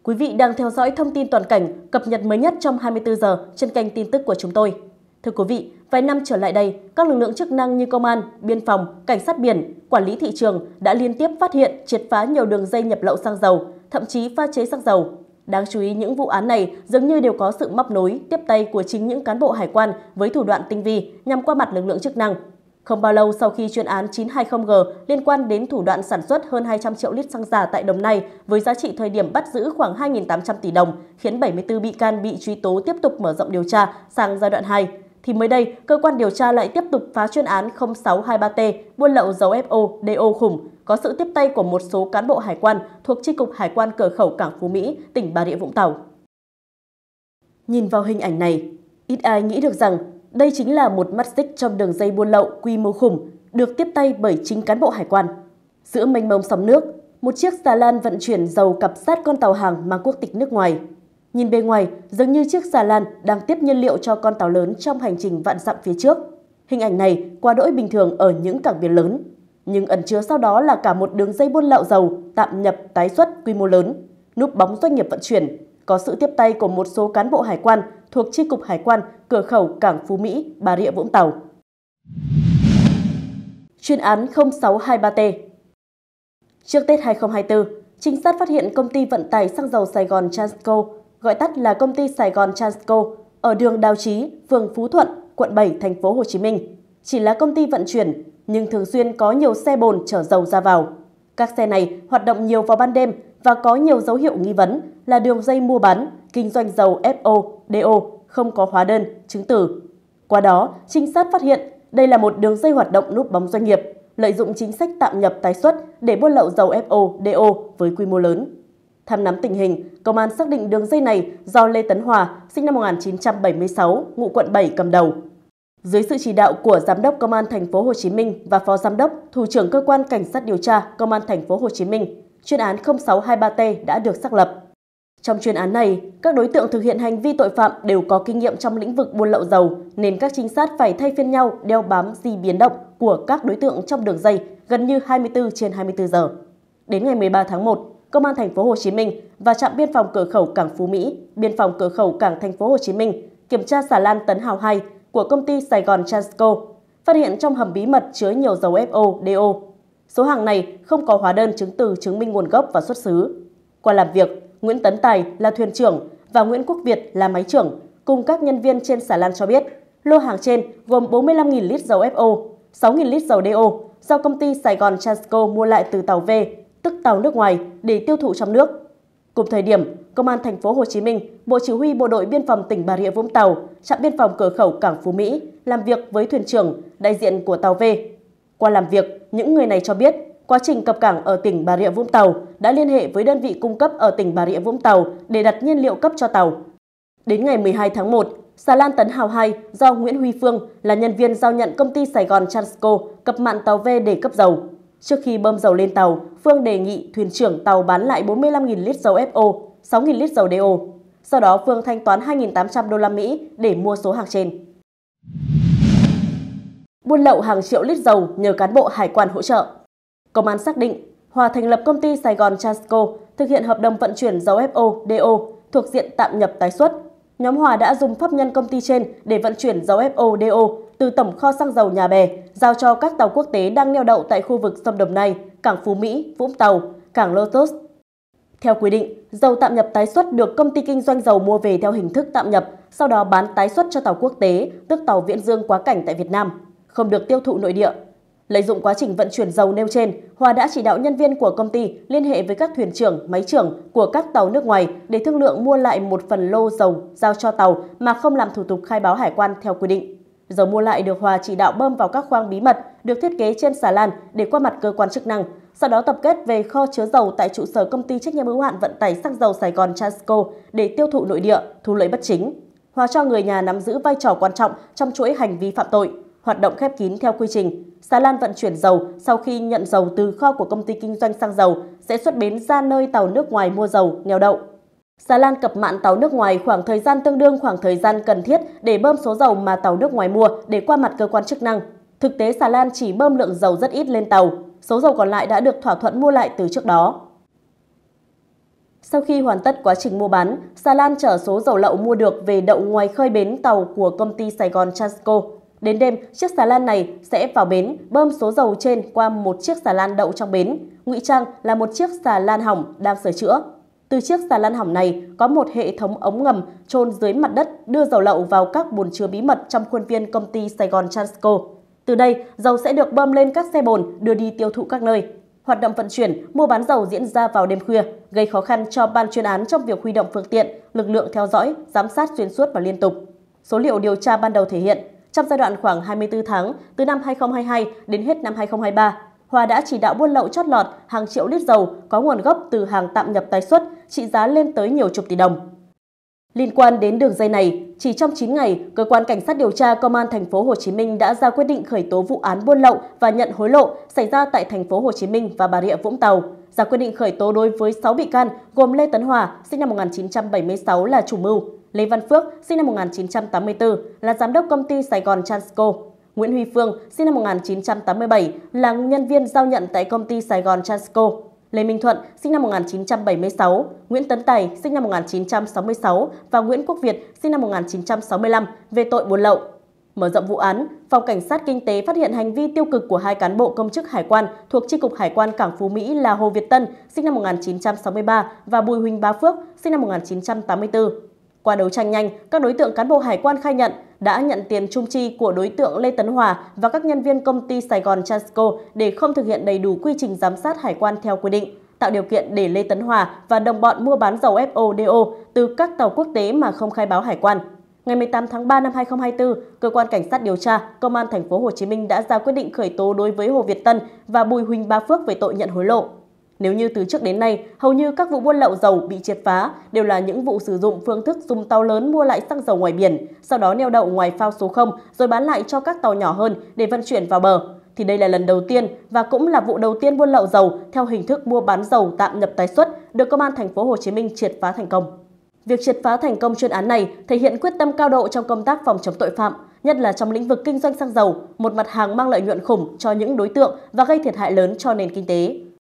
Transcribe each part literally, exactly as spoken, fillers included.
Quý vị đang theo dõi thông tin toàn cảnh cập nhật mới nhất trong hai mươi tư giờ trên kênh tin tức của chúng tôi. Thưa quý vị, vài năm trở lại đây, các lực lượng chức năng như công an, biên phòng, cảnh sát biển, quản lý thị trường đã liên tiếp phát hiện, triệt phá nhiều đường dây nhập lậu xăng dầu, thậm chí pha chế xăng dầu. Đáng chú ý, những vụ án này dường như đều có sự móc nối, tiếp tay của chính những cán bộ hải quan với thủ đoạn tinh vi nhằm qua mặt lực lượng chức năng. Không bao lâu sau khi chuyên án chín hai không G liên quan đến thủ đoạn sản xuất hơn hai trăm triệu lít xăng giả tại Đồng Nai với giá trị thời điểm bắt giữ khoảng hai nghìn tám trăm tỷ đồng, khiến bảy mươi tư bị can bị truy tố tiếp tục mở rộng điều tra sang giai đoạn hai, thì mới đây, cơ quan điều tra lại tiếp tục phá chuyên án không sáu hai ba T buôn lậu dầu F O D O khủng, có sự tiếp tay của một số cán bộ hải quan thuộc Chi cục Hải quan cửa khẩu Cảng Phú Mỹ, tỉnh Bà Rịa Vũng Tàu. Nhìn vào hình ảnh này, ít ai nghĩ được rằng đây chính là một mắt xích trong đường dây buôn lậu quy mô khủng, được tiếp tay bởi chính cán bộ hải quan. Giữa mênh mông sóng nước, một chiếc xà lan vận chuyển dầu cặp sát con tàu hàng mang quốc tịch nước ngoài. Nhìn bề ngoài, dường như chiếc xà lan đang tiếp nhiên liệu cho con tàu lớn trong hành trình vạn dặm phía trước. Hình ảnh này quá đỗi bình thường ở những cảng biển lớn. Nhưng ẩn chứa sau đó là cả một đường dây buôn lậu dầu, tạm nhập, tái xuất quy mô lớn, núp bóng doanh nghiệp vận chuyển, có sự tiếp tay của một số cán bộ hải quan thuộc Chi cục Hải quan cửa khẩu Cảng Phú Mỹ, Bà Rịa Vũng Tàu. Chuyên án không sáu hai ba T. Trước Tết hai không hai tư, trinh sát phát hiện công ty vận tải xăng dầu Sài Gòn Transco, gọi tắt là công ty Sài Gòn Transco, ở đường Đào Chí, phường Phú Thuận, quận bảy, thành phố Hồ Chí Minh. Chỉ là công ty vận chuyển, nhưng thường xuyên có nhiều xe bồn chở dầu ra vào. Các xe này hoạt động nhiều vào ban đêm và có nhiều dấu hiệu nghi vấn là đường dây mua bán, kinh doanh dầu F O D O không có hóa đơn, chứng từ. Qua đó, trinh sát phát hiện đây là một đường dây hoạt động núp bóng doanh nghiệp, lợi dụng chính sách tạm nhập tái xuất để buôn lậu dầu F O D O với quy mô lớn. Thăm nắm tình hình, công an xác định đường dây này do Lê Tấn Hòa, sinh năm một nghìn chín trăm bảy mươi sáu, ngụ quận bảy cầm đầu. Dưới sự chỉ đạo của Giám đốc Công an thành phố Hồ Chí Minh và Phó Giám đốc, Thủ trưởng Cơ quan Cảnh sát điều tra Công an thành phố Hồ Chí Minh, chuyên án không sáu hai ba T đã được xác lập. Trong chuyên án này, các đối tượng thực hiện hành vi tội phạm đều có kinh nghiệm trong lĩnh vực buôn lậu dầu, nên các trinh sát phải thay phiên nhau đeo bám di biến động của các đối tượng trong đường dây gần như hai mươi tư trên hai mươi tư giờ. Đến ngày mười ba tháng một, Công an thành phố Hồ Chí Minh và trạm biên phòng cửa khẩu Cảng Phú Mỹ, biên phòng cửa khẩu Cảng thành phố Hồ Chí Minh kiểm tra xà lan Tấn Hào hai của công ty Sài Gòn Transco, phát hiện trong hầm bí mật chứa nhiều dầu F O D O. Số hàng này không có hóa đơn chứng từ chứng minh nguồn gốc và xuất xứ. Qua làm việc, Nguyễn Tấn Tài là thuyền trưởng và Nguyễn Quốc Việt là máy trưởng cùng các nhân viên trên xà lan cho biết lô hàng trên gồm bốn mươi lăm nghìn lít dầu F O, sáu nghìn lít dầu D O do công ty Sài Gòn Transco mua lại từ tàu V, tức tàu nước ngoài, để tiêu thụ trong nước. Cùng thời điểm, Công an thành phố Hồ Chí Minh, Bộ Chỉ huy Bộ đội Biên phòng tỉnh Bà Rịa Vũng Tàu, trạm biên phòng cửa khẩu Cảng Phú Mỹ làm việc với thuyền trưởng, đại diện của tàu V. Qua làm việc, những người này cho biết quá trình cập cảng ở tỉnh Bà Rịa Vũng Tàu đã liên hệ với đơn vị cung cấp ở tỉnh Bà Rịa Vũng Tàu để đặt nhiên liệu cấp cho tàu. Đến ngày mười hai tháng một, xà lan Tấn Hào hai do Nguyễn Huy Phương là nhân viên giao nhận công ty Sài Gòn Transco cập mặn tàu V để cấp dầu. Trước khi bơm dầu lên tàu, Phương đề nghị thuyền trưởng tàu bán lại bốn mươi lăm nghìn lít dầu F O, sáu nghìn lít dầu D O. Sau đó Phương thanh toán hai nghìn tám trăm đô la Mỹ để mua số hàng trên. Buôn lậu hàng triệu lít dầu nhờ cán bộ hải quan hỗ trợ. Công an xác định Hòa thành lập công ty Sài Gòn Transco thực hiện hợp đồng vận chuyển dầu F O D O thuộc diện tạm nhập tái xuất. Nhóm Hòa đã dùng pháp nhân công ty trên để vận chuyển dầu F O D O từ tổng kho xăng dầu Nhà Bè giao cho các tàu quốc tế đang neo đậu tại khu vực sông Đồng Nai, Cảng Phú Mỹ, Vũng Tàu, Cảng Lotus. Theo quy định, dầu tạm nhập tái xuất được công ty kinh doanh dầu mua về theo hình thức tạm nhập, sau đó bán tái xuất cho tàu quốc tế, tức tàu viễn dương quá cảnh tại Việt Nam, không được tiêu thụ nội địa. Lợi dụng quá trình vận chuyển dầu nêu trên, Hòa đã chỉ đạo nhân viên của công ty liên hệ với các thuyền trưởng, máy trưởng của các tàu nước ngoài để thương lượng mua lại một phần lô dầu giao cho tàu mà không làm thủ tục khai báo hải quan theo quy định. Dầu mua lại được Hòa chỉ đạo bơm vào các khoang bí mật được thiết kế trên xà lan để qua mặt cơ quan chức năng, sau đó tập kết về kho chứa dầu tại trụ sở công ty trách nhiệm hữu hạn vận tải xăng dầu Sài Gòn Transco để tiêu thụ nội địa, thu lợi bất chính. Hòa cho người nhà nắm giữ vai trò quan trọng trong chuỗi hành vi phạm tội. Hoạt động khép kín theo quy trình, xà lan vận chuyển dầu sau khi nhận dầu từ kho của công ty kinh doanh xăng dầu sẽ xuất bến ra nơi tàu nước ngoài mua dầu neo đậu. Xà lan cập mặn tàu nước ngoài khoảng thời gian tương đương khoảng thời gian cần thiết để bơm số dầu mà tàu nước ngoài mua để qua mặt cơ quan chức năng. Thực tế xà lan chỉ bơm lượng dầu rất ít lên tàu, số dầu còn lại đã được thỏa thuận mua lại từ trước đó. Sau khi hoàn tất quá trình mua bán, xà lan chở số dầu lậu mua được về đậu ngoài khơi bến tàu của công ty Sài Gòn Transco. Đến đêm, chiếc xà lan này sẽ vào bến, bơm số dầu trên qua một chiếc xà lan đậu trong bến, ngụy trang là một chiếc xà lan hỏng đang sửa chữa. Từ chiếc xà lan hỏng này có một hệ thống ống ngầm chôn dưới mặt đất đưa dầu lậu vào các bồn chứa bí mật trong khuôn viên công ty Sài Gòn Transco. Từ đây, dầu sẽ được bơm lên các xe bồn đưa đi tiêu thụ các nơi. Hoạt động vận chuyển, mua bán dầu diễn ra vào đêm khuya, gây khó khăn cho ban chuyên án trong việc huy động phương tiện, lực lượng theo dõi, giám sát xuyên suốt và liên tục. Số liệu điều tra ban đầu thể hiện, trong giai đoạn khoảng hai mươi tư tháng, từ năm hai nghìn không trăm hai mươi hai đến hết năm hai nghìn không trăm hai mươi ba, Hòa đã chỉ đạo buôn lậu chót lọt hàng triệu lít dầu có nguồn gốc từ hàng tạm nhập tái xuất, trị giá lên tới nhiều chục tỷ đồng. Liên quan đến đường dây này, chỉ trong chín ngày, cơ quan cảnh sát điều tra Công an thành phố Hồ Chí Minh đã ra quyết định khởi tố vụ án buôn lậu và nhận hối lộ xảy ra tại thành phố Hồ Chí Minh và Bà Rịa Vũng Tàu, ra quyết định khởi tố đối với sáu bị can gồm Lê Tấn Hòa, sinh năm một nghìn chín trăm bảy mươi sáu là chủ mưu, Lê Văn Phước, sinh năm một nghìn chín trăm tám mươi tư là giám đốc công ty Sài Gòn Transco, Nguyễn Huy Phương, sinh năm một nghìn chín trăm tám mươi bảy là nhân viên giao nhận tại công ty Sài Gòn Transco, Lê Minh Thuận, sinh năm một nghìn chín trăm bảy mươi sáu, Nguyễn Tấn Tài, sinh năm một nghìn chín trăm sáu mươi sáu và Nguyễn Quốc Việt, sinh năm một nghìn chín trăm sáu mươi lăm về tội buôn lậu. Mở rộng vụ án, Phòng Cảnh sát Kinh tế phát hiện hành vi tiêu cực của hai cán bộ công chức hải quan thuộc Chi cục Hải quan Cảng Phú Mỹ là Hồ Việt Tân, sinh năm một nghìn chín trăm sáu mươi ba và Bùi Huỳnh Bá Phước, sinh năm một nghìn chín trăm tám mươi tư. Qua đấu tranh nhanh, các đối tượng cán bộ hải quan khai nhận đã nhận tiền chung chi của đối tượng Lê Tấn Hòa và các nhân viên công ty Sài Gòn Transco để không thực hiện đầy đủ quy trình giám sát hải quan theo quy định, tạo điều kiện để Lê Tấn Hòa và đồng bọn mua bán dầu ép o đê o từ các tàu quốc tế mà không khai báo hải quan. Ngày mười tám tháng ba năm hai nghìn không trăm hai mươi tư, cơ quan cảnh sát điều tra Công an thành phố Hồ Chí Minh đã ra quyết định khởi tố đối với Hồ Việt Tân và Bùi Huỳnh Bá Phước về tội nhận hối lộ. Nếu như từ trước đến nay, hầu như các vụ buôn lậu dầu bị triệt phá đều là những vụ sử dụng phương thức dùng tàu lớn mua lại xăng dầu ngoài biển, sau đó neo đậu ngoài phao số không rồi bán lại cho các tàu nhỏ hơn để vận chuyển vào bờ, thì đây là lần đầu tiên và cũng là vụ đầu tiên buôn lậu dầu theo hình thức mua bán dầu tạm nhập tái xuất được Công an thành phố Hồ Chí Minh triệt phá thành công. Việc triệt phá thành công chuyên án này thể hiện quyết tâm cao độ trong công tác phòng chống tội phạm, nhất là trong lĩnh vực kinh doanh xăng dầu, một mặt hàng mang lợi nhuận khủng cho những đối tượng và gây thiệt hại lớn cho nền kinh tế.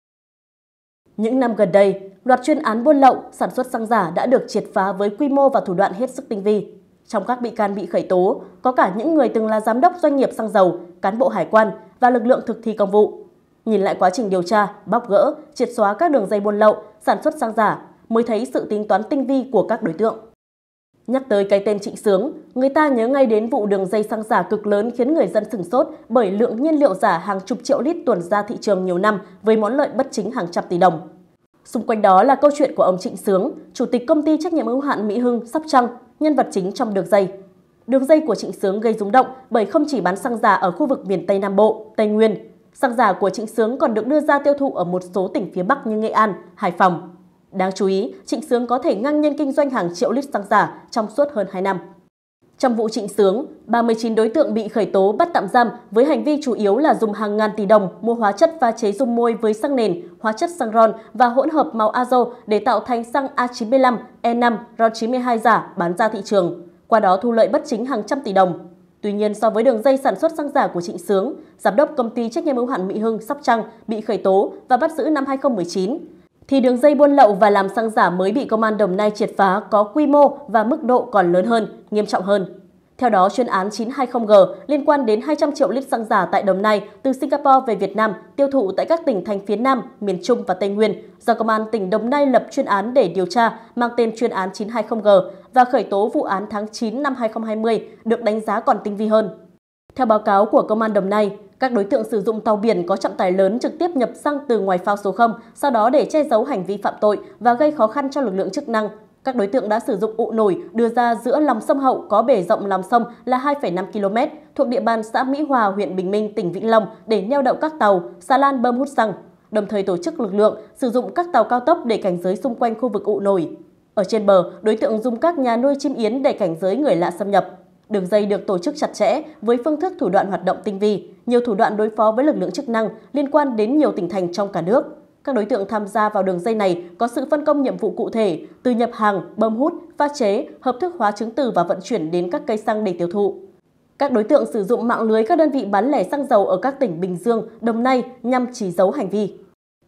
Những năm gần đây, loạt chuyên án buôn lậu, sản xuất xăng giả đã được triệt phá với quy mô và thủ đoạn hết sức tinh vi. Trong các bị can bị khởi tố, có cả những người từng là giám đốc doanh nghiệp xăng dầu, cán bộ hải quan và lực lượng thực thi công vụ. Nhìn lại quá trình điều tra, bóc gỡ, triệt xóa các đường dây buôn lậu, sản xuất xăng giả mới thấy sự tính toán tinh vi của các đối tượng. Nhắc tới cái tên Trịnh Sướng, người ta nhớ ngay đến vụ đường dây xăng giả cực lớn khiến người dân sửng sốt bởi lượng nhiên liệu giả hàng chục triệu lít tuồn ra thị trường nhiều năm với món lợi bất chính hàng trăm tỷ đồng. Xung quanh đó là câu chuyện của ông Trịnh Sướng, chủ tịch công ty trách nhiệm hữu hạn Mỹ Hưng, Sóc Trăng, nhân vật chính trong đường dây. Đường dây của Trịnh Sướng gây rúng động bởi không chỉ bán xăng giả ở khu vực miền Tây Nam Bộ, Tây Nguyên. Xăng giả của Trịnh Sướng còn được đưa ra tiêu thụ ở một số tỉnh phía Bắc như Nghệ An, Hải Phòng. Đáng chú ý, Trịnh Sướng có thể ngang nhiên kinh doanh hàng triệu lít xăng giả trong suốt hơn hai năm. Trong vụ Trịnh Sướng, ba mươi chín đối tượng bị khởi tố bắt tạm giam với hành vi chủ yếu là dùng hàng ngàn tỷ đồng mua hóa chất pha chế dung môi với xăng nền, hóa chất xăng RON và hỗn hợp màu azo để tạo thành xăng A chín mươi lăm, E năm, RON chín mươi hai giả bán ra thị trường, qua đó thu lợi bất chính hàng trăm tỷ đồng. Tuy nhiên, so với đường dây sản xuất xăng giả của Trịnh Sướng, giám đốc công ty trách nhiệm hữu hạn Mỹ Hưng, Sóc Trăng bị khởi tố và bắt giữ năm hai nghìn không trăm mười chín, thì đường dây buôn lậu và làm xăng giả mới bị Công an Đồng Nai triệt phá có quy mô và mức độ còn lớn hơn, nghiêm trọng hơn. Theo đó, chuyên án chín hai không G liên quan đến hai trăm triệu lít xăng giả tại Đồng Nai từ Singapore về Việt Nam tiêu thụ tại các tỉnh thành phía Nam, miền Trung và Tây Nguyên do Công an tỉnh Đồng Nai lập chuyên án để điều tra mang tên chuyên án chín hai không G và khởi tố vụ án tháng chín năm hai nghìn không trăm hai mươi được đánh giá còn tinh vi hơn. Theo báo cáo của Công an Đồng Nai, các đối tượng sử dụng tàu biển có trọng tải lớn trực tiếp nhập xăng từ ngoài phao số không, sau đó để che giấu hành vi phạm tội và gây khó khăn cho lực lượng chức năng. Các đối tượng đã sử dụng ụ nổi đưa ra giữa lòng sông Hậu có bể rộng lòng sông là hai phẩy năm ki lô mét thuộc địa bàn xã Mỹ Hòa, huyện Bình Minh, tỉnh Vĩnh Long để neo đậu các tàu, xà lan bơm hút xăng, đồng thời tổ chức lực lượng sử dụng các tàu cao tốc để cảnh giới xung quanh khu vực ụ nổi. Ở trên bờ, đối tượng dùng các nhà nuôi chim yến để cảnh giới người lạ xâm nhập. Đường dây được tổ chức chặt chẽ với phương thức thủ đoạn hoạt động tinh vi, nhiều thủ đoạn đối phó với lực lượng chức năng liên quan đến nhiều tỉnh thành trong cả nước. Các đối tượng tham gia vào đường dây này có sự phân công nhiệm vụ cụ thể, từ nhập hàng, bơm hút, pha chế, hợp thức hóa chứng từ và vận chuyển đến các cây xăng để tiêu thụ. Các đối tượng sử dụng mạng lưới các đơn vị bán lẻ xăng dầu ở các tỉnh Bình Dương, Đồng Nai nhằm chỉ giấu hành vi.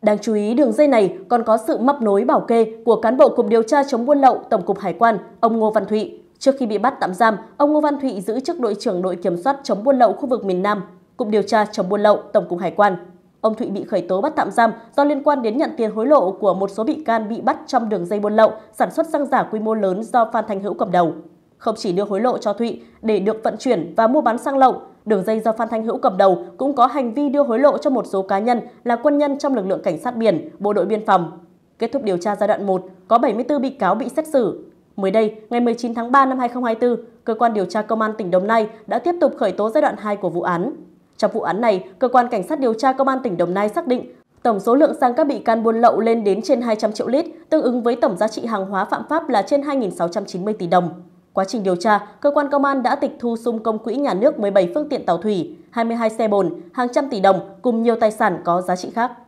Đáng chú ý, đường dây này còn có sự móc nối bảo kê của cán bộ Cục Điều tra chống buôn lậu Tổng cục Hải quan, ông Ngô Văn Thụy. Trước khi bị bắt tạm giam, ông Ngô Văn Thụy giữ chức đội trưởng đội kiểm soát chống buôn lậu khu vực miền Nam, Cục Điều tra chống buôn lậu Tổng cục Hải quan. Ông Thụy bị khởi tố bắt tạm giam do liên quan đến nhận tiền hối lộ của một số bị can bị bắt trong đường dây buôn lậu, sản xuất xăng giả quy mô lớn do Phan Thanh Hữu cầm đầu. Không chỉ đưa hối lộ cho Thụy để được vận chuyển và mua bán xăng lậu, đường dây do Phan Thanh Hữu cầm đầu cũng có hành vi đưa hối lộ cho một số cá nhân là quân nhân trong lực lượng cảnh sát biển, bộ đội biên phòng. Kết thúc điều tra giai đoạn một, có bảy mươi tư bị cáo bị xét xử. Mới đây, ngày mười chín tháng ba năm hai nghìn không trăm hai mươi tư, cơ quan điều tra Công an tỉnh Đồng Nai đã tiếp tục khởi tố giai đoạn hai của vụ án. Trong vụ án này, cơ quan cảnh sát điều tra Công an tỉnh Đồng Nai xác định tổng số lượng xăng các bị can buôn lậu lên đến trên hai trăm triệu lít, tương ứng với tổng giá trị hàng hóa phạm pháp là trên hai nghìn sáu trăm chín mươi tỷ đồng. Quá trình điều tra, cơ quan công an đã tịch thu sung công quỹ nhà nước mười bảy phương tiện tàu thủy, hai mươi hai xe bồn, hàng trăm tỷ đồng cùng nhiều tài sản có giá trị khác.